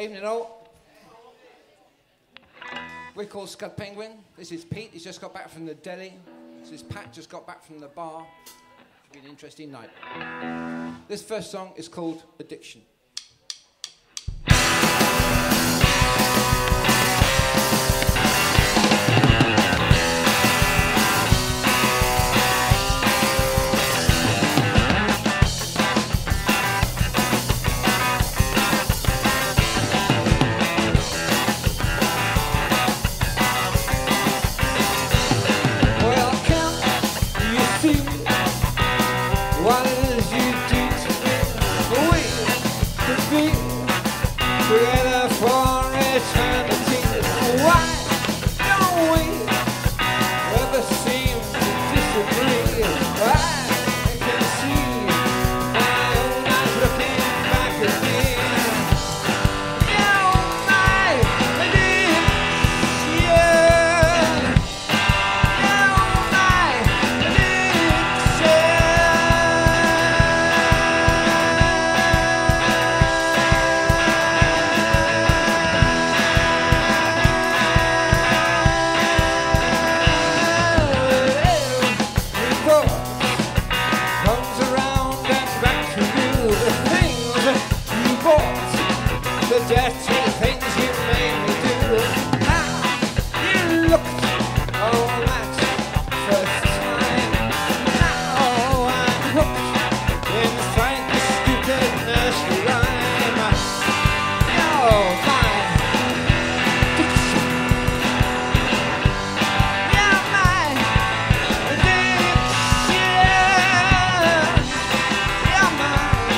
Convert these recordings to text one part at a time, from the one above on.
Evening all. We're called Scud Penguin. This is Pete, he's just got back from the deli. This is Pat, just got back from the bar. Should be an interesting night. This first song is called Addiction. What it is you do to me, we could be together for eternity. Why don't we ever seem to disagree? I can see my own eyes looking back at me. Oh my addiction, oh my addiction. The dirty things you made me do. Now you look on that first time. Now I'm hooked in Frank's stupid nursery rhyme. Oh my addiction. Yeah, my addiction. Yeah, my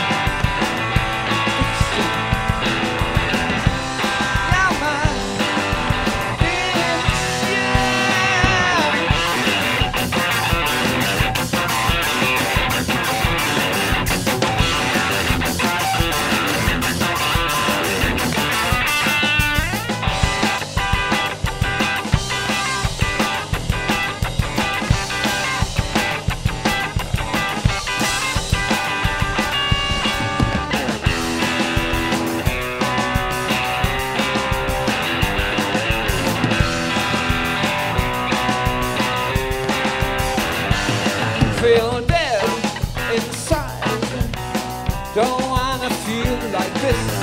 feel dead inside. Don't wanna feel like this.